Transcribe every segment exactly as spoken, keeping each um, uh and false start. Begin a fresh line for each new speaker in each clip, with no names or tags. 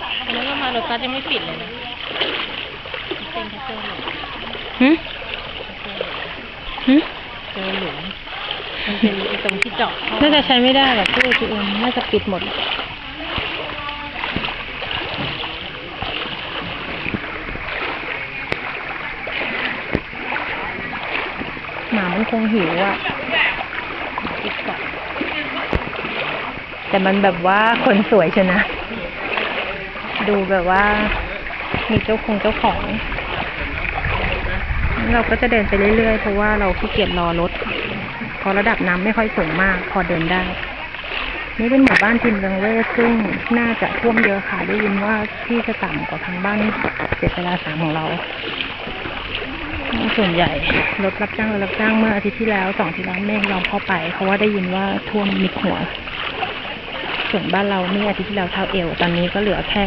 วันนั้นเรามารถบัสยังไม่ปิดเลยนะเป็นแค่เจอหลุม
หืมหืม
เจอหลุมมันเป็นตรงที่เจาะ
น่าจะใช้ไม่ได้หรอกตู้ เอ ที เอ็ม น่าจะปิดหมดหมามันคงหิวอ่ะ
ปิดเกาะ
แต่มันแบบว่าคนสวยใช่นะดูแบบว่ามีเจ้าคงเจ้าของเราก็จะเดินไปเรื่อยๆเพราะว่าเราขี้เกียจรอรถเพราะระดับน้ำไม่ค่อยสูงมากพอเดินได้นี่เป็นหมู่บ้านทิมเรืองเวทซึ่งน่าจะท่วมเยอะค่ะได้ยินว่าที่จะต่ำกว่าทางบ้านเจ็ดเวลาสามของเราส่วนใหญ่รถรับจ้างรถรับจ้างเมื่ออาทิตย์ที่แล้วสองอาทิตย์แล้วไม่ยอมเข้าไปเพราะว่าได้ยินว่าท่วมมิดหัวส่วนบ้านเราเมื่ออาทิตย์ที่แล้วเท้าเอวตอนนี้ก็เหลือแค่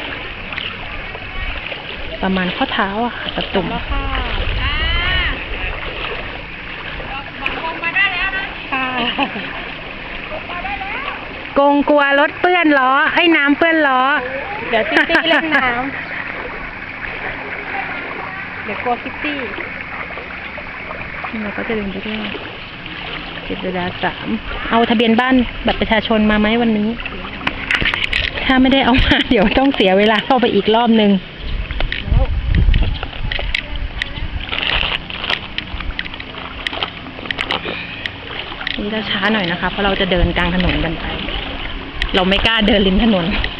ประมาณข้อเท้าอะค่ะตะตุ่มกงกลัวรถเปื้อนล้อให้น้ำเปื้อนล้อ
เดี๋ยวซิตี้เล่นน้ำเดี๋ยวกลัวซิตี้
เราก็จะเดินไปได้เจ็ดเวลาสามเอาทะเบียนบ้านแบบประชาชนมาไหมวันนี้ถ้าไม่ได้เอามาเดี๋ยวต้องเสียเวลาเข้าไปอีกรอบนึงนี่เราช้าหน่อยนะคะเพราะเราจะเดินกลางถนนกันไปเราไม่กล้าเดินริมถนน